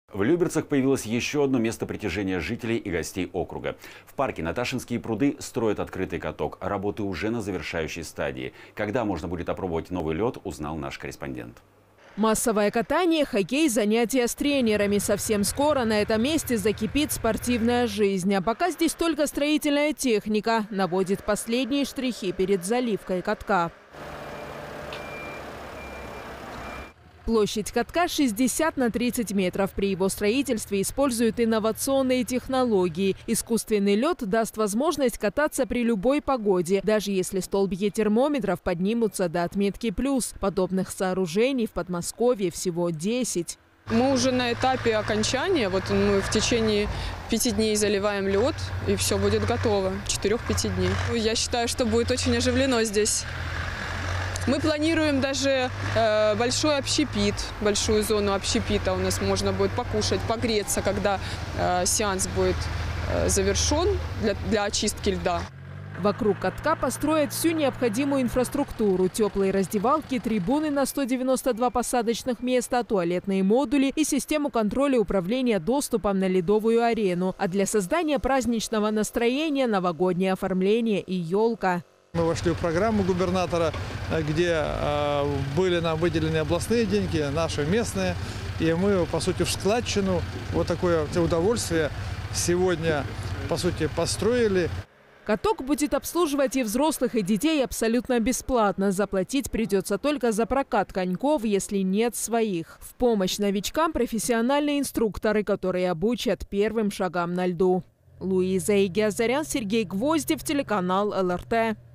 В Люберцах появилось еще одно место притяжения жителей и гостей округа. В парке Наташинские пруды строят открытый каток. Работы уже на завершающей стадии. Когда можно будет опробовать новый лед, узнал наш корреспондент. Массовое катание, хоккей, занятия с тренерами. Совсем скоро на этом месте закипит спортивная жизнь. А пока здесь только строительная техника наводит последние штрихи перед заливкой катка. Площадь катка 60 на 30 метров. При его строительстве используют инновационные технологии. Искусственный лед даст возможность кататься при любой погоде, даже если столбики термометров поднимутся до отметки плюс. Подобных сооружений в Подмосковье всего 10. Мы уже на этапе окончания. Вот мы в течение 5 дней заливаем лед, и все будет готово. 4-5 дней. Я считаю, что будет очень оживлено здесь. Мы планируем даже большой общепит, большую зону общепита. У нас можно будет покушать, погреться, когда сеанс будет завершен для очистки льда. Вокруг катка построят всю необходимую инфраструктуру. Теплые раздевалки, трибуны на 192 посадочных места, туалетные модули и систему контроля управления доступом на ледовую арену. А для создания праздничного настроения новогоднее оформление и елка. Мы вошли в программу губернатора, где были нам выделены областные деньги, наши местные. И мы, по сути, в складчину вот такое удовольствие сегодня, по сути, построили. Каток будет обслуживать и взрослых, и детей абсолютно бесплатно. Заплатить придется только за прокат коньков, если нет своих. В помощь новичкам профессиональные инструкторы, которые обучат первым шагам на льду. Луиза Игиазарян, Сергей Гвоздев, телеканал ЛРТ.